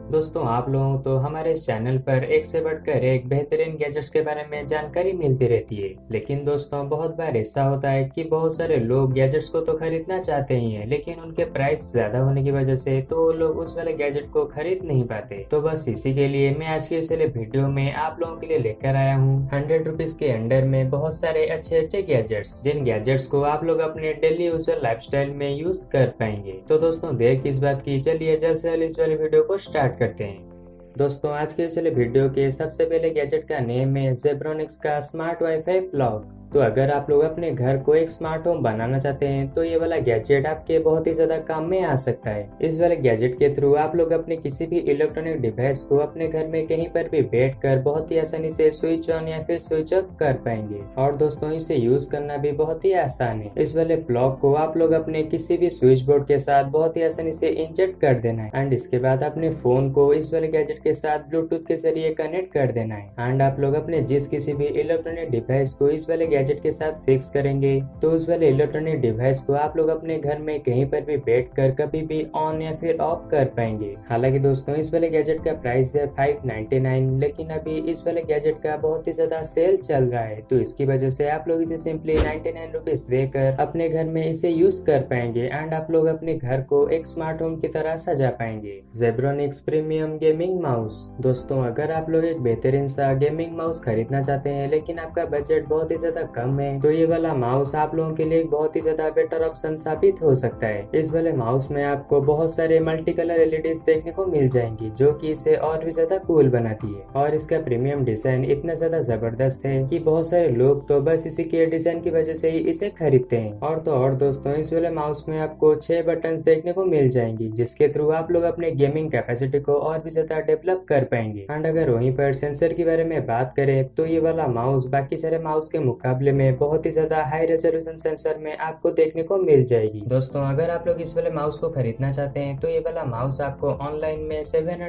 दोस्तों आप लोगों को तो हमारे इस चैनल पर एक से बढ़कर एक बेहतरीन गैजेट्स के बारे में जानकारी मिलती रहती है। लेकिन दोस्तों बहुत बार ऐसा होता है कि बहुत सारे लोग गैजेट्स को तो खरीदना चाहते ही हैं, लेकिन उनके प्राइस ज्यादा होने की वजह से तो वो लोग उस वाले गैजेट को खरीद नहीं पाते। तो बस इसी के लिए मैं आज के इस वाले वीडियो में आप लोगों के लिए लेकर आया हूँ 100 रुपीज के अंडर में बहुत सारे अच्छे अच्छे गैजेट्स, जिन गैजेट्स को आप लोग अपने डेली यूजर लाइफस्टाइल में यूज कर पाएंगे। तो दोस्तों देर किस बात की, चलिए जल्द से जल्द इस वाले वीडियो को स्टार्ट करते हैं। दोस्तों आज के इस वाले वीडियो के सबसे पहले गैजेट का नेम है जेब्रोनिक्स का स्मार्ट वाईफाई प्लग। तो अगर आप लोग अपने घर को एक स्मार्ट होम बनाना चाहते हैं तो ये वाला गैजेट आपके बहुत ही ज्यादा काम में आ सकता है। इस वाले गैजेट के थ्रू आप लोग अपने किसी भी इलेक्ट्रॉनिक डिवाइस को अपने घर में कहीं पर भी बैठकर बहुत ही आसानी से स्विच ऑन या फिर स्विच ऑफ कर पाएंगे। और दोस्तों इसे यूज करना भी बहुत ही आसान है। इस वाले प्लग को आप लोग अपने किसी भी स्विच बोर्ड के साथ बहुत ही आसानी से इंजेक्ट कर देना है एंड इसके बाद अपने फोन को इस वाले गैजेट के साथ ब्लूटूथ के जरिए कनेक्ट कर देना है एंड आप लोग अपने जिस किसी भी इलेक्ट्रॉनिक डिवाइस को इस वाले गैजेट के साथ फिक्स करेंगे तो उस वाले इलेक्ट्रॉनिक डिवाइस को आप लोग अपने घर में कहीं पर भी बैठकर कभी भी ऑन या फिर ऑफ कर पाएंगे। हालांकि दोस्तों इस वाले गैजेट का प्राइस है 599, लेकिन अभी इस वाले गैजेट का बहुत ही ज्यादा सेल चल रहा है, तो इसकी वजह से आप लोग इसे सिंपली 99 रुपीज देकर अपने घर में इसे यूज कर पाएंगे एंड आप लोग अपने घर को एक स्मार्ट होम की तरह सजा पाएंगे। Zebronics premium gaming mouse. दोस्तों अगर आप लोग एक बेहतरीन सा गेमिंग माउस खरीदना चाहते हैं लेकिन आपका बजट बहुत ही ज्यादा कम है तो ये वाला माउस आप लोगों के लिए एक बहुत ही ज्यादा बेटर ऑप्शन साबित हो सकता है। इस वाले माउस में आपको बहुत सारे मल्टी कलर एलईडीज देखने को मिल जाएंगी जो कि इसे और भी ज्यादा कूल बनाती है और इसका प्रीमियम डिजाइन इतना ज्यादा जबरदस्त है कि बहुत सारे लोग तो बस इसी के डिजाइन की वजह से ही इसे खरीदते हैं। और तो और दोस्तों इस वाले माउस में आपको 6 बटन्स देखने को मिल जाएंगी जिसके थ्रू आप लोग अपने गेमिंग कैपेसिटी को और भी ज्यादा डेवलप कर पाएंगे। एंड अगर वहीं पर सेंसर के बारे में बात करें तो ये वाला माउस बाकी सारे माउस के मुकाबले में बहुत ही ज्यादा हाई रेजोल्यूशन सेंसर में आपको देखने को मिल जाएगी। दोस्तों अगर आप लोग इस वाले माउस को खरीदना चाहते हैं तो ये वाला माउस आपको ऑनलाइन में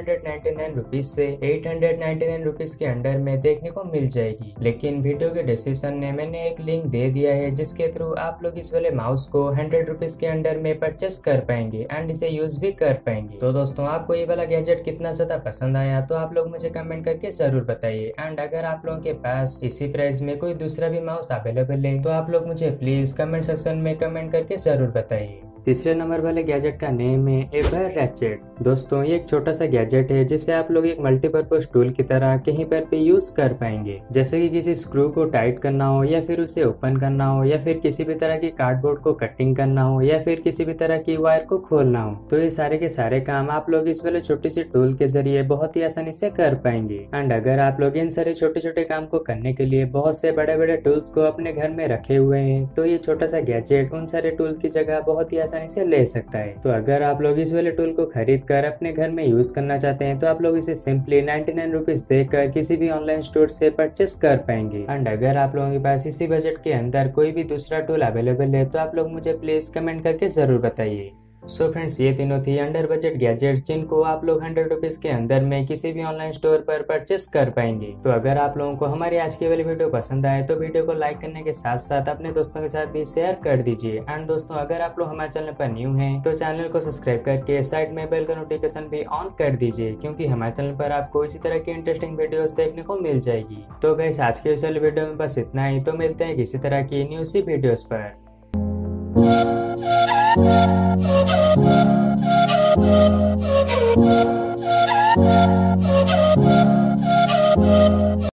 799 रुपीज से 899 रुपीज के अंडर में देखने को मिल जाएगी। लेकिन वीडियो के डिस्क्रिप्शन में मैंने एक लिंक दे दिया है जिसके थ्रू आप लोग इस वाले माउस को 100 रुपीज के अंडर में परचेस कर पाएंगे एंड इसे यूज भी कर पाएंगे। तो दोस्तों आपको ये वाला गैजेट कितना ज्यादा पसंद आया तो आप लोग मुझे कमेंट करके जरूर बताइए एंड अगर आप लोगों के पास इसी प्राइस में कोई दूसरा भी माउस अवेलेबल है तो आप लोग मुझे प्लीज कमेंट सेक्शन में कमेंट करके जरूर बताइए। तीसरे नंबर वाले गैजेट का नेम है एवर रैचेट। दोस्तों ये एक छोटा सा गैजेट है जिसे आप लोग एक मल्टीपर्पज टूल की तरह कहीं पर भी यूज कर पाएंगे, जैसे कि किसी स्क्रू को टाइट करना हो या फिर उसे ओपन करना हो या फिर किसी भी तरह की कार्डबोर्ड को कटिंग करना हो या फिर किसी भी तरह की वायर को खोलना हो। तो ये सारे के सारे काम आप लोग इस वाले छोटी सी टूल के जरिए बहुत ही आसानी से कर पाएंगे। एंड अगर आप लोग इन सारे छोटे छोटे काम को करने के लिए बहुत से बड़े बड़े टूल्स को अपने घर में रखे हुए हैं तो ये छोटा सा गैजेट उन सारे टूल की जगह बहुत ही आसानी से ले सकता है। तो अगर आप लोग इस वाले टूल को खरीद कर अपने घर में यूज करना चाहते हैं तो आप लोग इसे सिंपली 99 रुपीज देकर किसी भी ऑनलाइन स्टोर से परचेस कर पाएंगे। एंड अगर आप लोगों के पास इसी बजट के अंदर कोई भी दूसरा टूल अवेलेबल है तो आप लोग मुझे प्लीज कमेंट करके जरूर बताइए। सो फ्रेंड्स ये तीनों थी अंडर बजट गैजेट्स जिनको आप लोग 100 रुपीज के अंदर में किसी भी ऑनलाइन स्टोर पर परचेस कर पाएंगे। तो अगर आप लोगों को हमारी आज की वाली वीडियो पसंद आए तो वीडियो को लाइक करने के साथ साथ अपने दोस्तों के साथ भी शेयर कर दीजिए। एंड दोस्तों अगर आप लोग हमारे चैनल पर न्यू हैं तो चैनल को सब्सक्राइब करके साइड में बेल का नोटिफिकेशन भी ऑन कर दीजिए क्योंकि हमारे चैनल पर आपको इसी तरह की इंटरेस्टिंग वीडियोस देखने को मिल जाएगी। तो गाइस आज के इस वाली वीडियो में बस इतना ही, तो मिलते हैं किसी तरह की न्यू सी वीडियोस पर।